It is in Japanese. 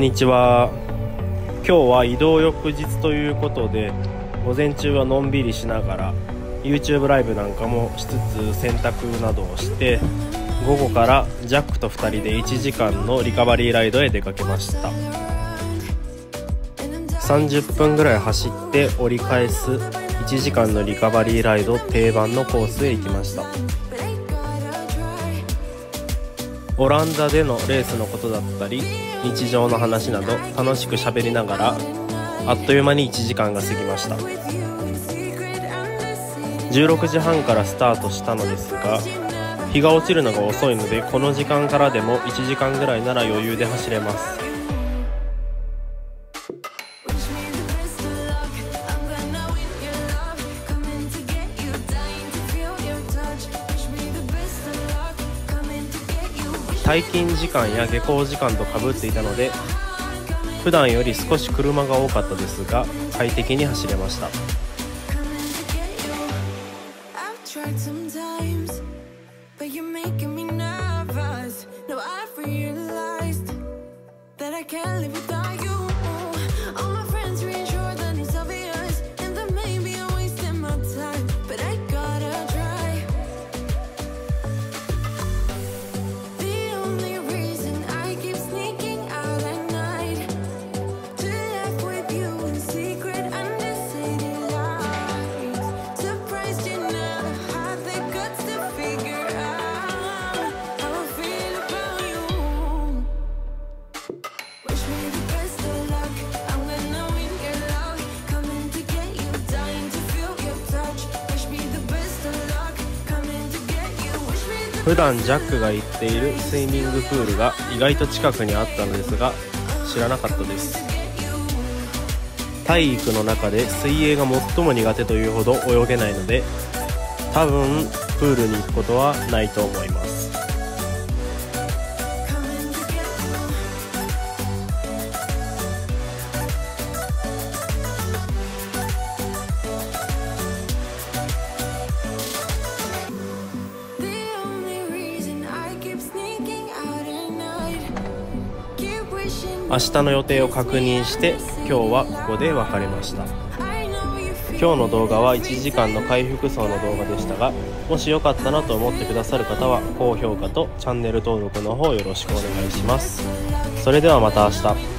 にちは。今日は移動翌日ということで、午前中はのんびりしながら YouTube ライブなんかもしつつ洗濯などをして、午後からジャックと2人で1時間のリカバリーライドへ出かけました。30分ぐらい走って折り返す1時間のリカバリーライド定番のコースへ行きました。オランダでのレースのことだったり日常の話など楽しく喋りながらあっという間に1時間が過ぎました。16時半からスタートしたのですが、日が落ちるのが遅いので、この時間からでも1時間ぐらいなら余裕で走れます。退勤時間や下校時間と被っていたので、普段より少し車が多かったですが快適に走れました。普段ジャックが行っているスイミングプールが意外と近くにあったのですが知らなかったです。体育の中で水泳が最も苦手というほど泳げないので、多分プールに行くことはないと思います。明日の予定を確認して今日はここで別れました。今日の動画は1時間の回復走の動画でしたが、もし良かったなと思ってくださる方は高評価とチャンネル登録の方よろしくお願いします。それではまた明日。